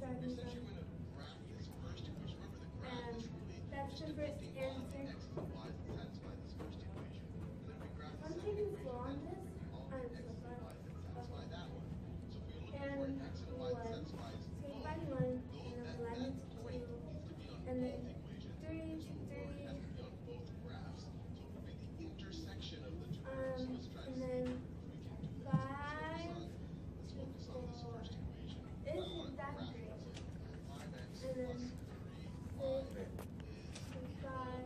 starting from. And that's the first answer. I'm taking slow on this. I'm so sorry. And 1. So you find 1, and then 11 is 2, and then 3, 3. And then 5 to 4. Isn't that great? And then 6 to 5.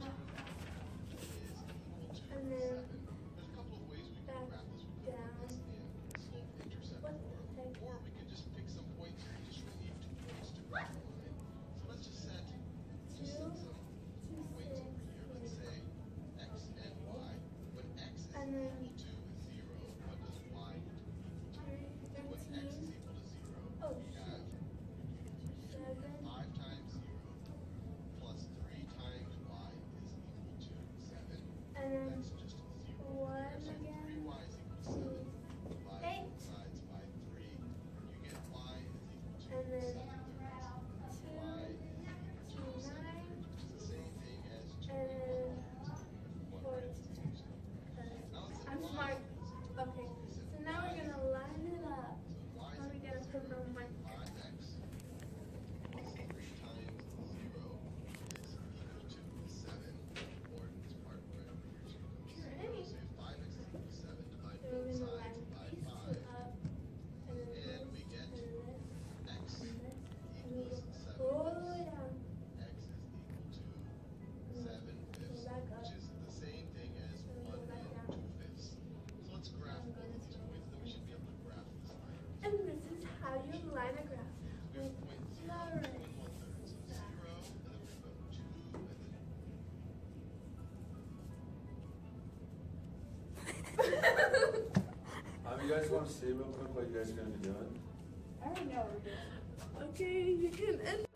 And then back down. What the heck? Or we could just pick some points and just need 2 points to graph the line. So let's just set some points over here. Let's say x and y. When x is equal to 0, what does y equal to? When x is equal to 0, Oh, we have 5 times 0 plus 3 times y is equal to 7. And then That's just 0. 1 So again. 3y is equal to 7. Divide 8. both sides by 3. You get y is equal to And then 7 thirds. Y is equal to 7, which is the same thing as 2 and equal 1 4. minus 2. Now let's say I'm y smart. is equal to Okay, so now we're gonna line it up. So y Now is we're equal gonna to put the mark. 5x plus 3 times 0 is equal to 7. Or this part right over here is equal to 0. Ready? So if 5x is equal to 7, divide So we're both gonna sides line by these 5. two up, and then And this, we get and this, x and this, and we equals go 7 all the fifths. way down. X is equal to 7 fifths, back up. which is the same thing as And we 1 go back and down. 2 fifths. So let's graph both of these points, then we should be able to graph this line. And this is how you line a graph. We have point 0 and 1/3. So 0, and then we go 2, and then You guys want to see real quick what you guys are going to be doing? I already know what we're doing. Okay, you can end.